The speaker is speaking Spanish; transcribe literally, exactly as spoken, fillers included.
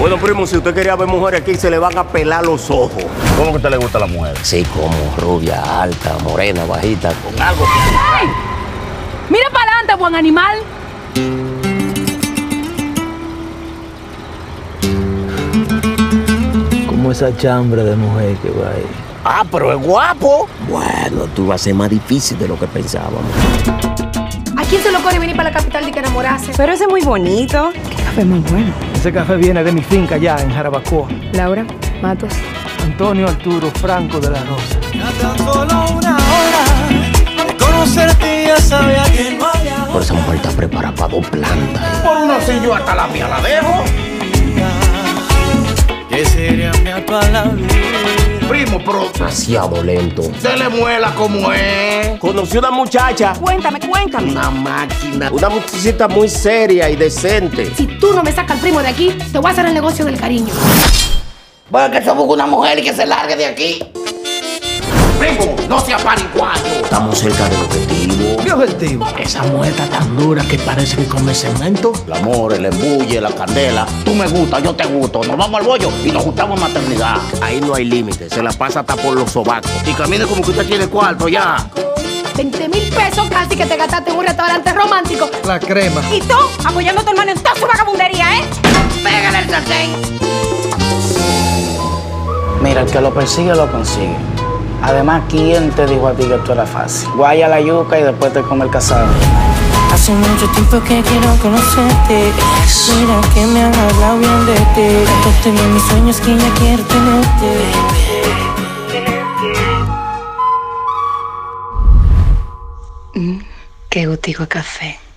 Bueno, primo, si usted quería ver mujeres aquí, se le van a pelar los ojos. ¿Cómo que a usted le gusta la mujer? Sí, como rubia, alta, morena, bajita, con algo. ¡Ey! Mira para adelante, buen animal. Como esa chambre de mujer que va ahí. Ah, pero es guapo. Bueno, tú vas a ser más difícil de lo que pensábamos. ¿A quién se le ocurre venir para la capital de que enamorarse? Pero ese es muy bonito. Qué café muy bueno. Ese café viene de mi finca allá en Jarabacoa. Laura Matos. Antonio Arturo Franco de la Rosa. Tan solo una hora de conocerte ya sabía que no había. Por esa mujer está preparada para dos plantas. Por uno así yo hasta la mía la dejo. Que sería mi palabra. Primo, pero Demasiado lento. se le muela como es. Conocí una muchacha, Cuéntame, cuéntame. una máquina, una muchachita muy seria y decente. Si tú no me sacas al primo de aquí, te voy a hacer el negocio del cariño. Bueno, que se busque una mujer y que se largue de aquí. Primo, no sea pariguayo. Estamos cerca del objetivo. ¿Qué objetivo? Esa mujer está tan dura que parece que come cemento. El amor, el embulle, la candela. Tú me gustas, yo te gusto. Nos vamos al bollo y nos juntamos en maternidad. Ahí no hay límite, se la pasa hasta por los sobacos. Y camine como que usted tiene cuarto ya. veinte mil pesos casi que te gastaste en un restaurante romántico. La crema. Y tú, apoyando a tu hermano en toda su vagabundería, ¿eh? Pégale el sartén. Mira, el que lo persigue lo consigue. Además, ¿quién te dijo a ti que esto era fácil? Guaya la yuca y después te come el casado. Hace mucho tiempo que quiero conocerte. Mira que me han hablado bien de ti. Contaste bien mis sueños que ya quiero tenerte. Mm, qué gustico de café.